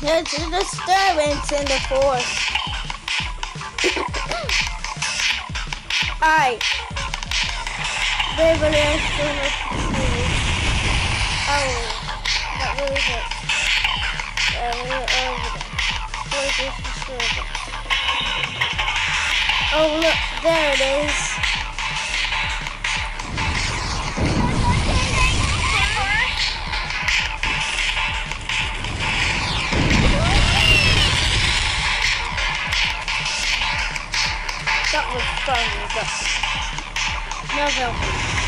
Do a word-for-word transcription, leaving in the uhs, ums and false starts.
There's a disturbance in the force. Alright. Everybody else doing it. Oh, that really hurts. Uh, we're over there. Where's this disturbance? Oh, look, there it is. That was fun, but no help.